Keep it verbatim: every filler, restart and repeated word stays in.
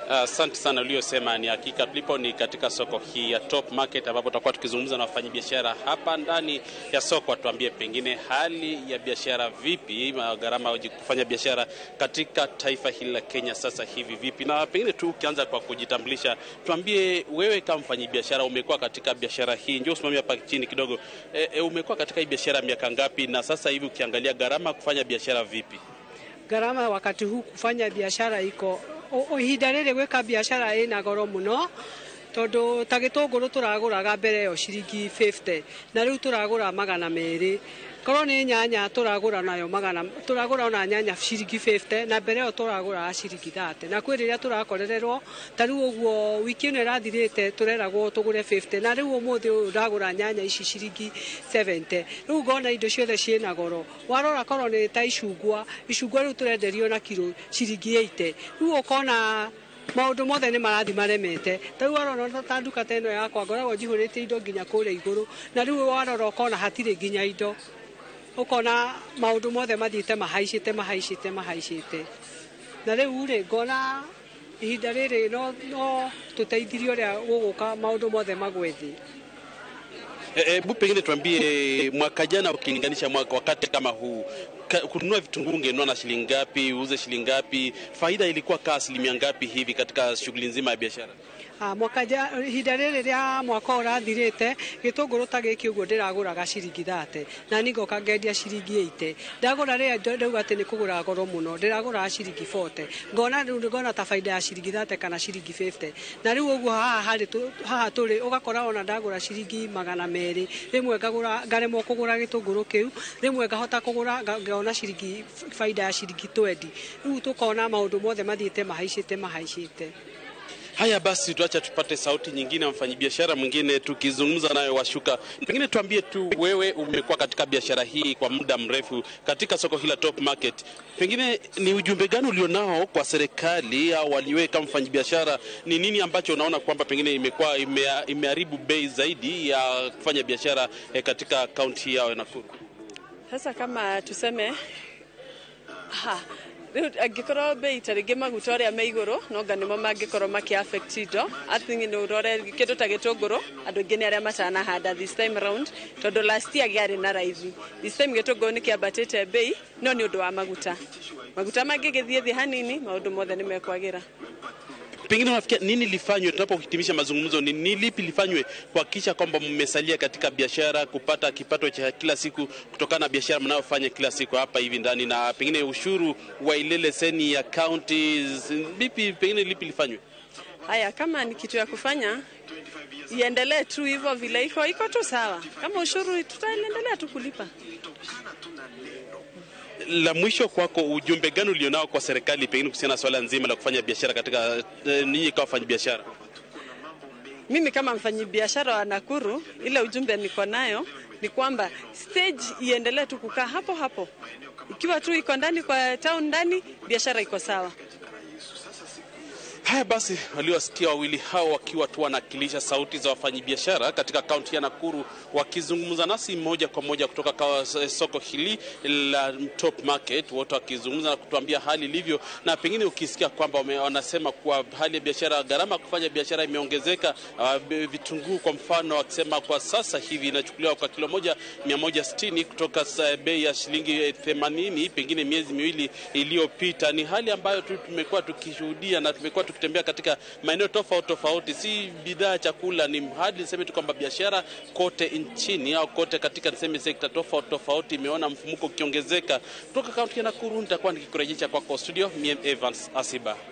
Asante uh, sana uliyosema ni hakika. Tulipo ni katika soko hii ya Top Market ambapo tutakuwa tukizungumza na wafanyabiashara hapa ndani ya soko, tuambie pengine hali ya biashara vipi, gharama ya kufanya biashara katika taifa hili la Kenya sasa hivi vipi. Na pengine tu ukianza kwa kujitambulisha, tuambie wewe kama mfanyabiashara umekuwa katika biashara hii, njoo usimamie hapa chini kidogo. E, e, umekuwa katika hii biashara miaka ngapi, na sasa hivi ukiangalia gharama kufanya biashara vipi? Gharama wakati huu kufanya biashara iko o ihinda rĩrĩ gwĩka biashara ĩna goro mũno, tondu ta gĩtũngũrũ tũragũraga mbere yo ciringi fifty na rĩu tũragũra magana merĩ. Korwo nĩ nyanya tũragũra nayo magana tũragũra ona nyanya ciringi fifty na mbere yo tũragũra ciringi thirty. Na kwĩ rĩrĩa tũrakorererwo ta rĩu ũguo wiki ĩno ĩrathirĩte tũreragwo tũgũre fifty na rĩu ũmũthĩ ũragũra nyanya ici ciringi seventy. Rĩu ngona indo ciothe ciĩna goro. Warora korwo nĩ ta icungwa, icungwa rĩu tũrenderio na kilo ciringi eighty. Rĩu ũkona maũndũ mothe nĩ marathi maremete. Tarĩu warora ta nduka ta ĩno yakwa ngoragwo njihũrĩtie indo nginya kũrĩa igũrũ, na rĩu warora ũkona hatirĩ nginya indo. Ukona maundu mothe mathiĩte mahaicĩte mahaicĩte mahaicĩte. Na rĩu rĩ ngona ihinda rĩrĩ no no tũteithirio ũrĩa gũgũka maundu mothe magwethi. Hebu pengine tuambie mwaka jana ukilinganisha mwaka wakati kama huu, kununua vitunguu ungenunua na shilingi ngapi, uuze shilingi ngapi, faida ilikuwa kaa asilimia ngapi hivi katika shughuli nzima ya biashara? Ah, mwaka jana ihinda rĩrĩ rĩa mwaka ũrathirĩte gĩtũngũrũ ta gĩkĩ ũguo ndĩragũraga ciringi thirty na ningoka ngendia ciringi eighty. Ndagũra rĩrĩa ndauga atĩ nĩ kũgũra goro mũno, ndĩragũra ciringi forty. Ngona rĩu ngona ta faida ya ciringi thirty kana ciringi fifty. Na rĩu ũguo haha harĩ haha tũrĩ ũgakora ona ndagũra ciringi magana merĩ, rĩmwe ngagũra ngaremwo kũgũra gĩtũngũrũ kĩu, rĩmwe ngahota kũgũra ngaona ciringi faida ya ciringi twenty. Rĩu tũkona maũndũ mothe mathiĩte mahaicĩte mahaicĩte. Haya basi, tuacha tupate sauti nyingine ya mfanyabiashara mwingine tukizungumza naye Washuka. Pengine tuambie tu, wewe umekuwa katika biashara hii kwa muda mrefu katika soko hili la Top Market. Pengine ni ujumbe gani ulionao kwa serikali au waliwe kama mfanyabiashara? Ni nini ambacho unaona kwamba pengine imekuwa imeharibu bei zaidi ya kufanya biashara eh, katika kaunti yao ya Nakuru? Sasa kama tuseme ha angĩkorwo bei tarĩngĩ maguta ũrĩa me igũrũ no nga nĩmo mangĩkorwo maki affect indo. Athingi nĩ ũrore kĩndũ ta gĩtũngũrũ andũ aingĩ nĩ arĩa matanahanda this time round, tondũ last year gĩarĩ na raithi. This time gĩtũngũrũ nĩ kĩambatĩte bei, no nĩ ũndũ wa maguta. Maguta mangĩgĩthiĩ thĩ hanini maũndũ mothe nĩ mekwagĩra. Pengine unafikia nini lifanywe tunapohitimisha mazungumzo, ni, ni lipi lifanywe kuhakikisha kwamba mmesalia katika biashara kupata kipato cha kila siku kutokana na biashara mnayofanya kila siku hapa hivi ndani, na pengine ushuru wa ile leseni ya counties lipi, pengine lipi lifanywe? Haya, kama ni kitu ya kufanya iendelee tu hivyo vile iko iko tu sawa. Kama ushuru tutaendelea tu kulipa. La mwisho kwako, ujumbe gani ulionao kwa serikali pengine kuhusiana na swala nzima la kufanya biashara katika e, ninyi kama wafanyabiashara? Mimi kama mfanyabiashara wa Nakuru, ile ujumbe niko nayo ni kwamba stage iendelee tu kukaa hapo hapo. Ikiwa tu iko ndani kwa town ndani, biashara iko sawa. Haya basi, waliosikia wawili hao wakiwa tu wanakilisha sauti za wafanyabiashara katika kaunti ya Nakuru wakizungumza nasi moja kwa moja kutoka kwa soko hili la Top Market, wote wakizungumza na kutuambia hali ilivyo. Na pengine ukisikia kwamba wanasema kwa hali ya biashara, gharama kufanya biashara imeongezeka. Uh, vitunguu kwa mfano wakisema kwa sasa hivi inachukuliwa kwa kilo moja mia moja sitini kutoka bei ya shilingi themanini pengine miezi miwili iliyopita. Ni hali ambayo tu tumekuwa tukishuhudia na tumekuwa tukitembea katika maeneo tofauti tofauti. Si bidhaa chakula, ni hadi niseme tu kwamba biashara kote nchini au kote katika niseme sekta tofauti tofauti imeona mfumuko ukiongezeka. Kutoka kaunti ya Nakuru nitakuwa nikikurejesha kwako studio, mimi Evans Asiba.